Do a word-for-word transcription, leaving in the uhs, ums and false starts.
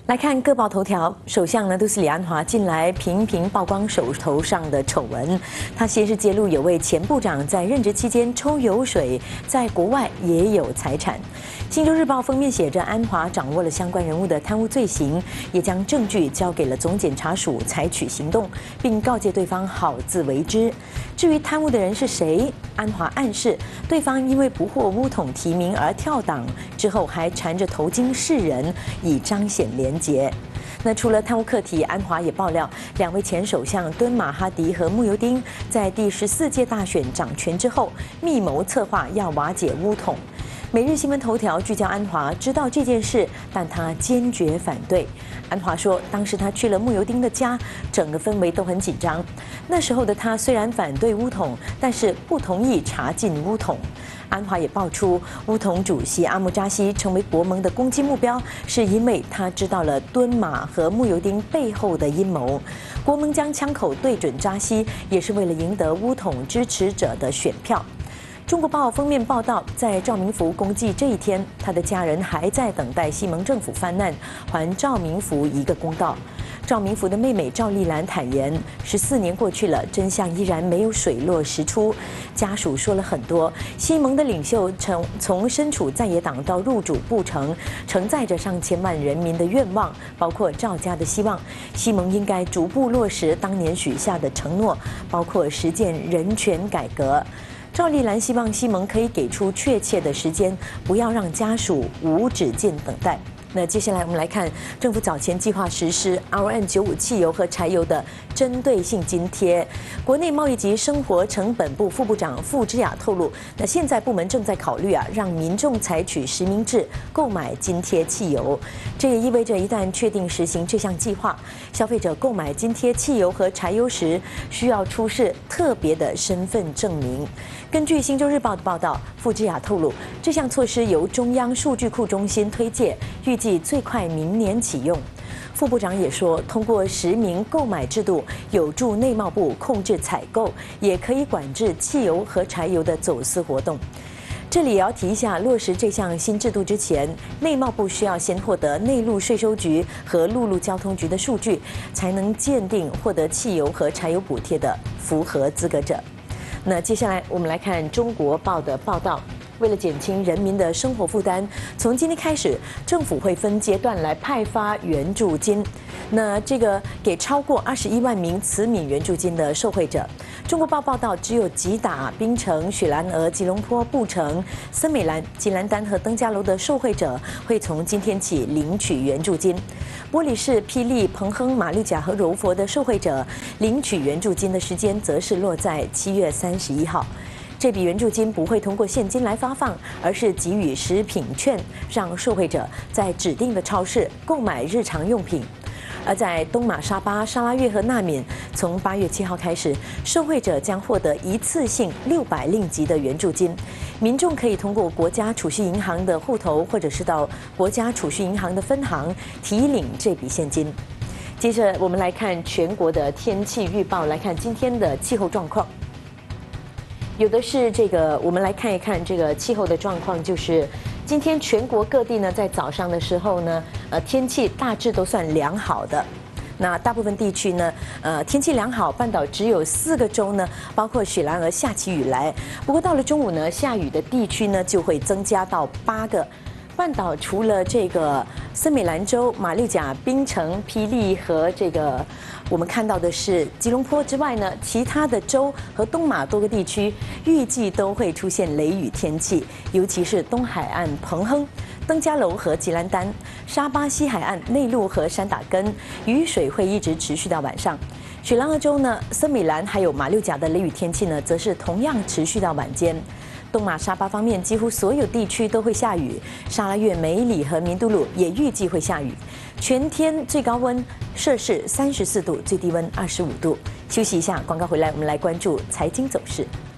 来看各报头条，首相呢都是李安华近来频频曝光手头上的丑闻。他先是揭露有位前部长在任职期间抽油水，在国外也有财产。《新洲日报》封面写着安华掌握了相关人物的贪污罪行，也将证据交给了总检察署采取行动，并告诫对方好自为之。至于贪污的人是谁，安华暗示对方因为不获巫统提名而跳党，之后还缠着头巾示人，以彰显廉洁。那除了贪污课题，安华也爆料，两位前首相敦马哈迪和慕尤丁在第十四届大选掌权之后，密谋策划要瓦解巫统。每日新闻头条聚焦安华知道这件事，但他坚决反对。安华说，当时他去了慕尤丁的家，整个氛围都很紧张。那时候的他虽然反对巫统，但是不同意查禁巫统。安华也爆出，巫统主席阿穆扎西成为国盟的攻击目标，是因为他知道了敦马和慕尤丁背后的阴谋。国盟将枪口对准扎西，也是为了赢得巫统支持者的选票。中国报封面报道，在赵明福公祭这一天，他的家人还在等待西蒙政府翻案，还赵明福一个公道。赵明福的妹妹赵丽兰坦言，十四年过去了，真相依然没有水落石出。家属说了很多，西蒙的领袖从从身处在野党到入主布城，承载着上千万人民的愿望，包括赵家的希望。西蒙应该逐步落实当年许下的承诺，包括实践人权改革。赵丽兰希望西蒙可以给出确切的时间，不要让家属无止境等待。那接下来我们来看，政府早前计划实施 R N 九五 汽油和柴油的针对性津贴。国内贸易及生活成本部副部长傅之雅透露，那现在部门正在考虑啊，让民众采取实名制购买津贴汽油。这也意味着，一旦确定实行这项计划，消费者购买津贴汽油和柴油时，需要出示特别的身份证明。根据《新洲日报》的报道，傅之雅透露，这项措施由中央数据库中心推介，预计最快明年启用。副部长也说，通过实名购买制度，有助内贸部控制采购，也可以管制汽油和柴油的走私活动。这里也要提一下，落实这项新制度之前，内贸部需要先获得内陆税收局和陆路交通局的数据，才能鉴定获得汽油和柴油补贴的符合资格者。那接下来我们来看中国报的报道。为了减轻人民的生活负担，从今天开始，政府会分阶段来派发援助金。那这个给超过二十一万名慈悯援助金的受惠者。中国报报道，只有吉打、槟城、雪兰莪、吉隆坡、布城、森美兰、吉兰丹和登嘉楼的受惠者会从今天起领取援助金。玻璃市、霹雳、彭亨、马六甲和柔佛的受惠者领取援助金的时间则是落在七月三十一号。这笔援助金不会通过现金来发放，而是给予食品券，让受惠者在指定的超市购买日常用品。而在东马沙巴、沙拉越和纳缅，从八月七号开始，受惠者将获得一次性六百令吉的援助金。民众可以通过国家储蓄银行的户头，或者是到国家储蓄银行的分行提领这笔现金。接着，我们来看全国的天气预报，来看今天的气候状况。有的是这个，我们来看一看这个气候的状况，就是今天全国各地呢，在早上的时候呢，呃，天气大致都算良好的。那大部分地区呢，呃，天气良好，半岛只有四个州呢，包括雪兰莪下起雨来。不过到了中午呢，下雨的地区呢就会增加到八个。半岛除了这个森美兰州、马六甲、槟城、霹雳和这个我们看到的是吉隆坡之外呢，其他的州和东马多个地区预计都会出现雷雨天气，尤其是东海岸彭亨、登嘉楼和吉兰丹、沙巴西海岸内陆和山打根，雨水会一直持续到晚上。雪兰莪州呢，森美兰还有马六甲的雷雨天气呢，则是同样持续到晚间。东马沙巴方面，几乎所有地区都会下雨，沙拉越、梅里和明都鲁也预计会下雨。全天最高温摄氏三十四度，最低温二十五度。休息一下，广告回来，我们来关注财经走势。